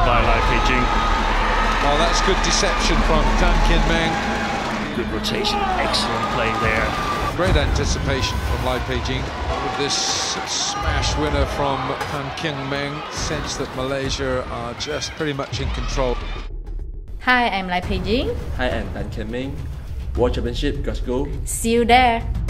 by Lai Pei Jing. Oh, that's good deception from Kian Meng. Good rotation, excellent play there. Great anticipation from Lai Pei Jing. With this smash winner from Kian Meng, sense that Malaysia are just pretty much in control. Hi, I'm Lai Pei Jing. Hi, I'm Kian Meng. World Championship, Glasgow. See you there.